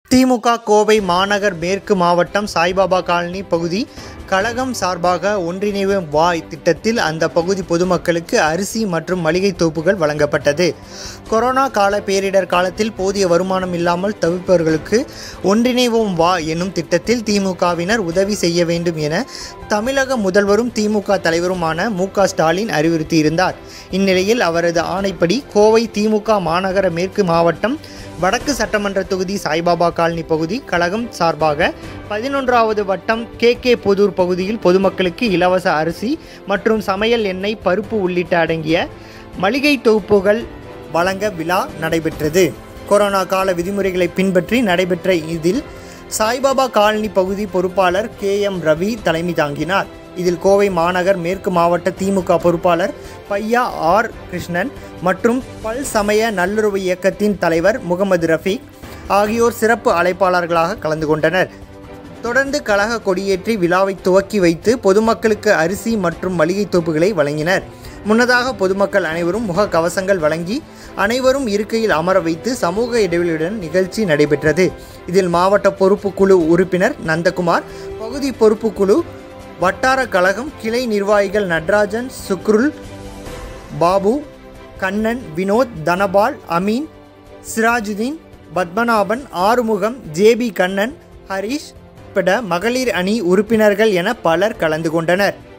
திமுக கோவை மாநகர் மேற்கு மாவட்டம் சாய்பாபா காலனி பகுதி கழகம் சார்பாக ஒன்றிணைவு வா திட்டத்தில் அந்த பகுதி பொதுமக்களுக்கு அரிசி மற்றும் மளிகை தொகுப்புகள் வழங்கப்பட்டது. கொரோனா கால பேரிடர் காலத்தில் போதிய வருமானம் இல்லாமல் தவிப்பவர்களுக்கு ஒன்றிணைவோம் வா என்னும் திட்டத்தில் திமுகவினர் உதவி செய்ய வேண்டும் என தமிழக முதல்வரும் திமுக தலைவருமான மு.க. ஸ்டாலின் அறிவுறுத்தியிருந்தார். இந்நிலையில் அவரது ஆணைப்படி கோவை திமுக மாநகர மேற்கு மாவட்டம் வடக்கு சட்டமன்ற தொகுதி சாய்பாபா காலனி பகுதி கழகம் சார்பாக 11வது வட்டம் கே புதூர் பகுதியில் பொதுமக்களுக்கு இலவச அரிசி மற்றும் சமையல் எண்ணெய், பருப்பு உள்ளிட்ட அடங்கிய மளிகை தொகுப்புகள் வழங்க விழா நடைபெற்றது. கொரோனா கால விதிமுறைகளை பின்பற்றி நடைபெற்ற இதில் சாய்பாபா காலனி பகுதி பொறுப்பாளர் KM ரவி தலைமை தாங்கினார். இதில் கோவை மாநகர் மேற்கு மாவட்ட திமுக பொறுப்பாளர் பையா R. கிருஷ்ணன் மற்றும் பல் சமய நல்லுறவு இயக்கத்தின் தலைவர் முகமது ரஃபீக் ஆகியோர் சிறப்பு அழைப்பாளர்களாக கலந்து கொண்டனர். தொடர்ந்து கழக கொடியேற்றி விழாவை துவக்கி வைத்து பொதுமக்களுக்கு அரிசி மற்றும் மளிகை தொகுப்புகளை வழங்கினர். முன்னதாக பொதுமக்கள் அனைவரும் முக கவசங்கள் வழங்கி அனைவரும் இருக்கையில் அமர வைத்து சமூக இடைவெளியுடன் நிகழ்ச்சி நடைபெற்றது. இதில் மாவட்ட பொறுப்புக்குழு உறுப்பினர் நந்தகுமார், பகுதி பொறுப்புக்குழு, வட்டார கழகம் கிளை நிர்வாகிகள் நட்ராஜன், சுக்ருல், பாபு, கண்ணன், வினோத், தனபால், அமீன், சிராஜுதீன், பத்மநாபன், ஆறுமுகம், JB கண்ணன், ஹரிஷ் உட்பட மகளிர் அணி உறுப்பினர்கள் என பலர் கலந்து கொண்டனர்.